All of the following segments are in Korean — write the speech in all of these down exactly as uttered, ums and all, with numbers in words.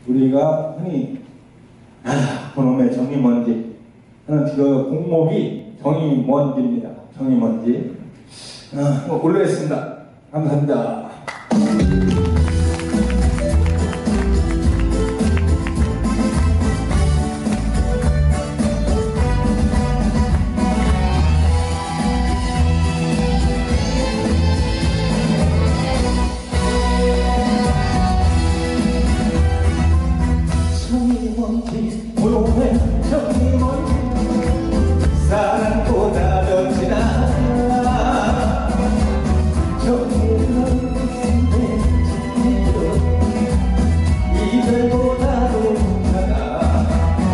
우리가 흔히 아, 그놈의 정이 뭔지 하는 그 공목이 정이 뭔지입니다. 정이 뭔지 아, 한번 골라했습니다. 감사합니다. 정이 뭔지 물어보네. 정이 뭔지 사랑보다 더 진한 정이 이별보다도 다가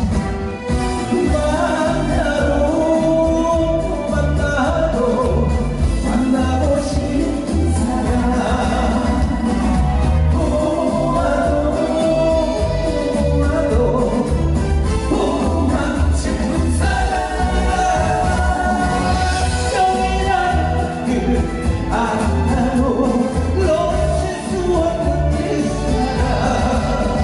만나도 만나도 만나고 싶은 사람 보아도 보아도 보고만 싶은 사람 정이란 그 하나로 놓칠 수 없는 그 사람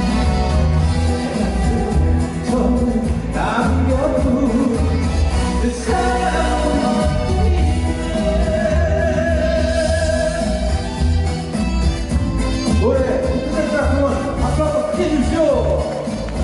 남겨둔 그 사랑은 어디에 노래 끝냈다 그러면 박수 한번 해주십시오.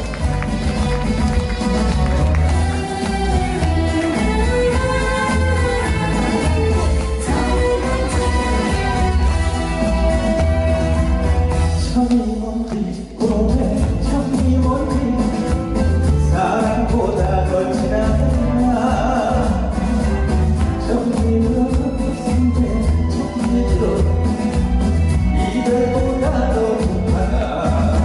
정이 뭔지 물어보네. 정이 뭔지 사랑보다 더 진한 정리로 생대 정리로 이별보다 더 높아가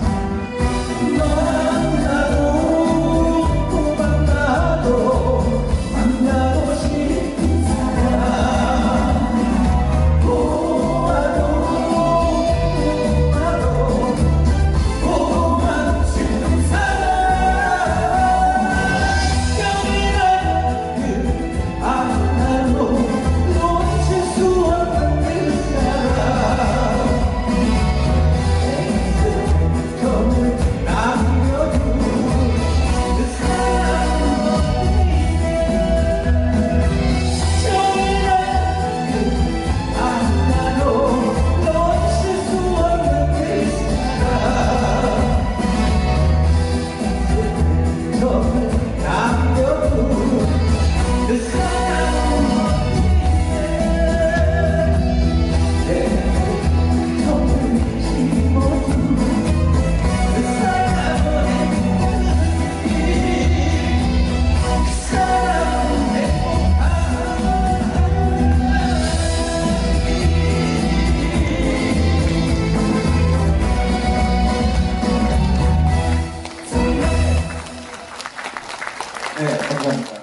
만나도 만나도 만나고 싶은 사람 보아도 보아도 보고만 싶은 사람 정이란 그 하나로 놓칠 수 없는 그 사람 정을 남겨둔 그 사람은 어디에 정이란 그 하나로 놓칠 수 없는 그 사람 정을 남겨둔 그 사람은 어디에 정을 심어둔 그 사람은 행복하니 그 사람은 행복하니 네, 감사합니다.